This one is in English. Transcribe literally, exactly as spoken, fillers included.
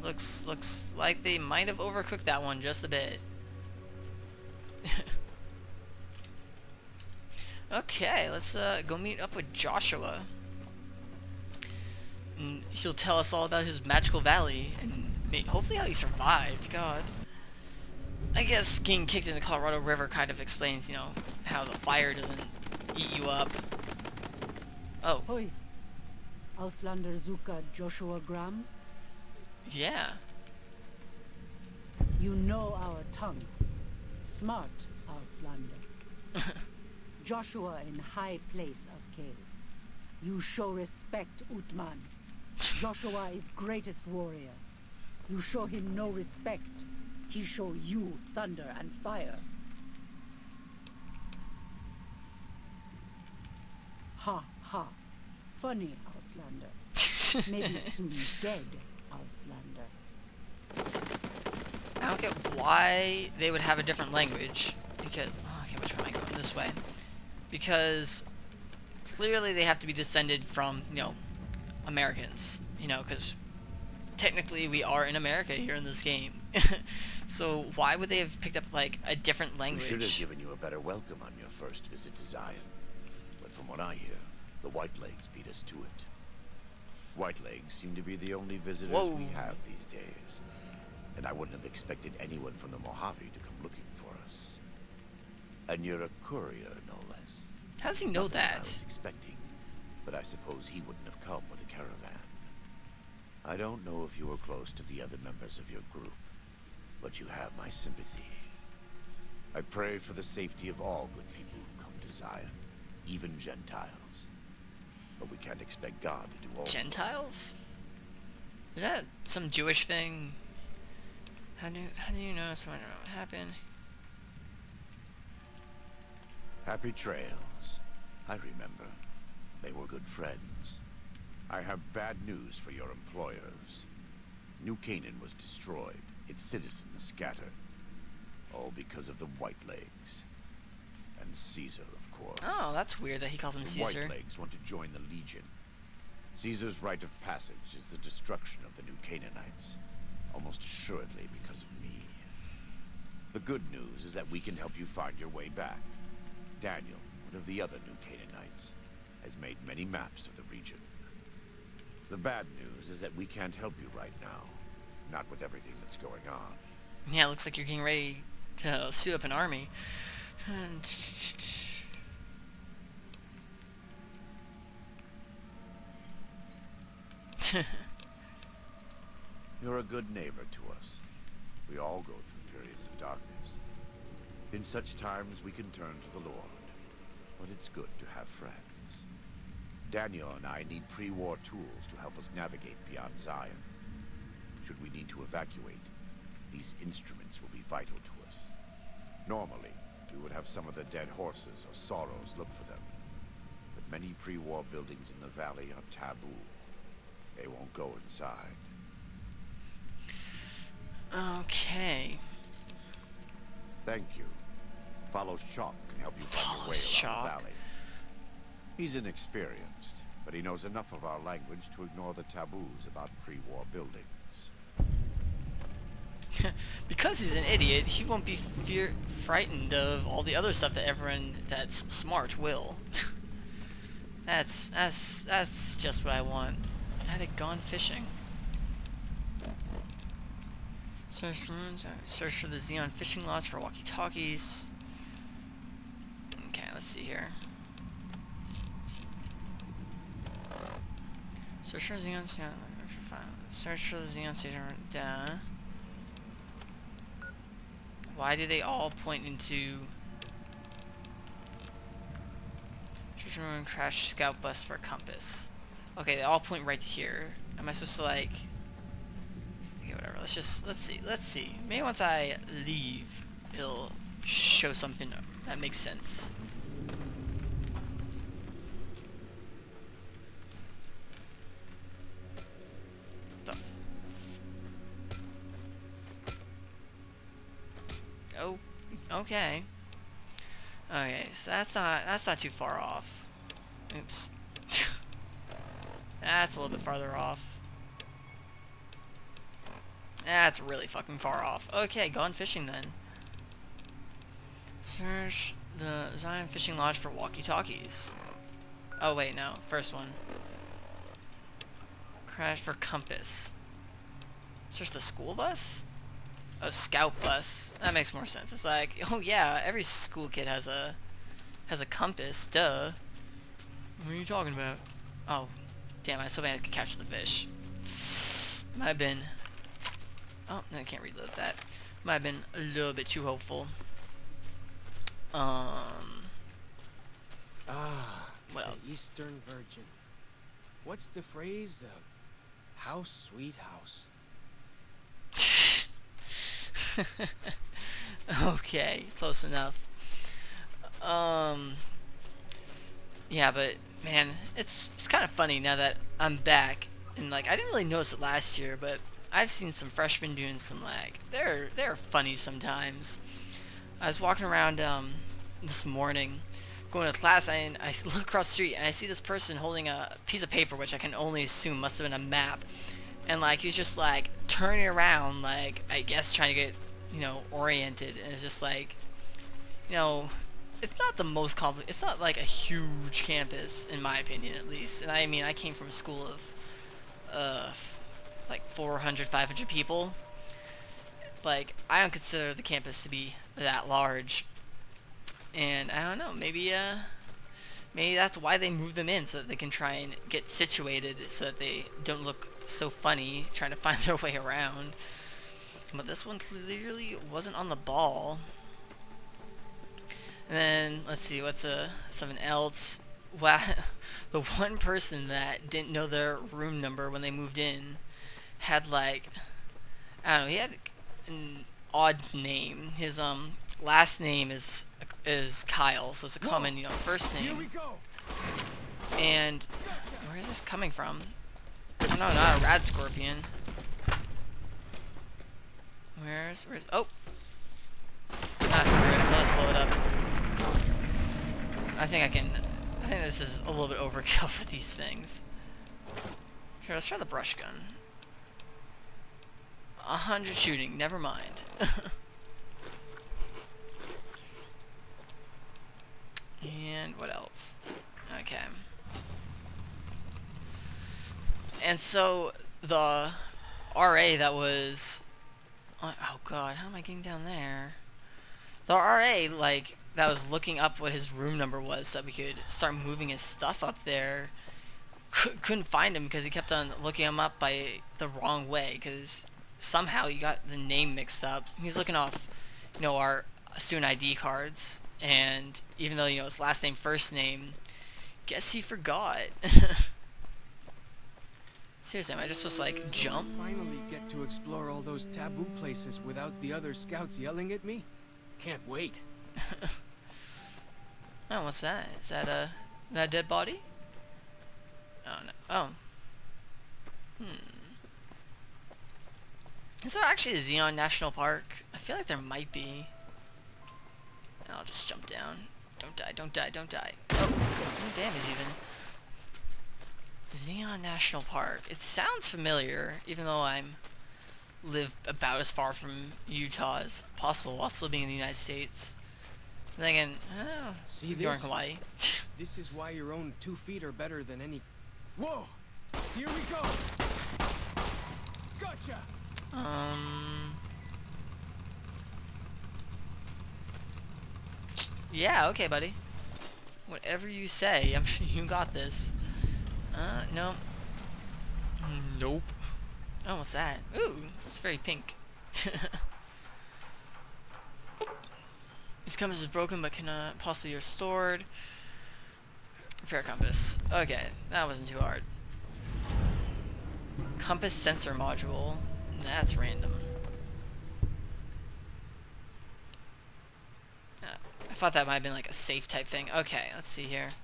Looks looks like they might have overcooked that one just a bit. Okay, let's uh, go meet up with Joshua. And he'll tell us all about his magical valley and may hopefully how he survived. God. I guess getting kicked in the Colorado River kind of explains, you know, how the fire doesn't eat you up. Oh. Hoi. Auslander Zuka Joshua Graham? Yeah. You know our tongue. Smart, Auslander. Joshua in high place of Kale. You show respect, Utman. Joshua is greatest warrior. You show him no respect. He show you thunder and fire. Ha ha. Funny, Auslander. Maybe soon dead, Auslander. I don't get why they would have a different language. Because, oh, okay, which way am I going? This way. Because clearly they have to be descended from, you know, Americans. You know, because technically we are in America here in this game. So why would they have picked up, like, a different language? We should have given you a better welcome on your first visit to Zion. But from what I hear, the Whitelegs beat us to it. Whitelegs seem to be the only visitors Whoa. we have these days. And I wouldn't have expected anyone from the Mojave to come looking for us. And you're a courier, no less. How does he know Nothing that? I was expecting, but I suppose he wouldn't have come with a caravan. I don't know if you were close to the other members of your group, but you have my sympathy. I pray for the safety of all good people who come to Zion, even Gentiles. But we can't expect God to do all. Gentiles? Is that some Jewish thing? How do how do you know so I don't know what happened? Happy trails. I remember. They were good friends. I have bad news for your employers. New Canaan was destroyed, its citizens scattered. All because of the Whitelegs. And Caesar, of course. Oh, that's weird that he calls him The Caesar. Whitelegs want to join the Legion. Caesar's rite of passage is the destruction of the New Canaanites. Almost assuredly because of me. The good news is that we can help you find your way back. Daniel, one of the other New Canaanites, has made many maps of the region. The bad news is that we can't help you right now. Not with everything that's going on. Yeah, it looks like you're getting ready to suit up an army. You're a good neighbor to us. We all go through periods of darkness. In such times we can turn to the Lord. But it's good to have friends. Daniel and I need pre-war tools to help us navigate beyond Zion. Should we need to evacuate, these instruments will be vital to us. Normally, we would have some of the dead horses or sorrows look for them. But many pre-war buildings in the valley are taboo. They won't go inside. Okay. Thank you. Follow Shock can help you find your way around Shock. the valley. He's inexperienced, but he knows enough of our language to ignore the taboos about pre-war buildings. Because he's an idiot, he won't be fear frightened of all the other stuff that everyone that's smart will. that's that's that's just what I want. I had gone fishing. Search for ruins. Search for the Xeon fishing lots for walkie-talkies. Okay, let's see here. Search for Xeon. Search for the Xeon station. Duh. Why do they all point into Ruin crash scout bus for compass? Okay, they all point right to here. Am I supposed to like? Okay, whatever. Let's just let's see. Let's see. Maybe once I leave, it'll show something that makes sense. The oh, okay. Okay, so that's not that's not too far off. Oops. That's a little bit farther off. That's really fucking far off. Okay, gone fishing then. Search the Zion Fishing Lodge for walkie-talkies. Oh wait, no. First one. Crash for compass. Search the school bus? Oh, scout bus. That makes more sense. It's like, oh yeah, every school kid has a has a compass. Duh. What are you talking about? Oh, damn! I was hoping I could catch the fish. Might have been. Oh, no, I can't reload that. Might have been a little bit too hopeful. Um. Ah, What the else? Eastern Virgin. What's the phrase? Uh, house, sweet house. Okay, close enough. Um. Yeah, but man, it's it's kind of funny now that I'm back, and like I didn't really notice it last year, but I've seen some freshmen doing some like they're they're funny sometimes. I was walking around um this morning, going to class, and I look across the street and I see this person holding a piece of paper, which I can only assume must have been a map, and like he's just like turning around, like I guess trying to get you know oriented, and it's just like you know. It's not the most compli- it's not like a huge campus in my opinion at least, and I mean I came from a school of uh like four hundred, five hundred people. Like I don't consider the campus to be that large, and I don't know, maybe uh maybe that's why they moved them in, so that they can try and get situated so that they don't look so funny trying to find their way around. But this one clearly wasn't on the ball. And then, let's see, what's uh, something else? Wow, the one person that didn't know their room number when they moved in had like, I don't know, he had an odd name. His um last name is is Kyle, so it's a common, you know, first Here we name. go. And where is this coming from? Oh no, not a rad scorpion. Where's, where's, oh! Ah, screw it, let's blow it up. I think I can, I think this is a little bit overkill for these things. Here, let's try the brush gun. A hundred shooting, never mind. And what else? Okay. And so, the R A that was, oh god, how am I getting down there? The R A, like, that was looking up what his room number was so that we could start moving his stuff up there, couldn't find him because he kept on looking him up by the wrong way, because somehow you got the name mixed up. He's looking off, you know, our student I D cards, and even though, you know, his last name, first name, guess he forgot. Seriously, am I just supposed to, like, jump? Finally get to explore all those taboo places without the other scouts yelling at me. Can't wait. Oh, what's that? Is that a that a dead body? Oh no. Oh. Hmm. Is there actually a Zion National Park? I feel like there might be. I'll just jump down. Don't die, don't die, don't die. Oh, no damage even. Zion National Park. It sounds familiar, even though I'm live about as far from Utah as possible while still being in the United States. And then again, oh, See you're in this? Hawaii. This is why your own two feet are better than any. Whoa! Here we go. Gotcha. Um. Yeah, okay, buddy. Whatever you say, I'm sure you got this. Uh, no. Nope. Oh, what's that? Ooh, it's very pink. This compass is broken but cannot possibly be restored. Repair compass. Okay, that wasn't too hard. Compass sensor module. That's random. Uh, I thought that might have been like a safe type thing. Okay, let's see here.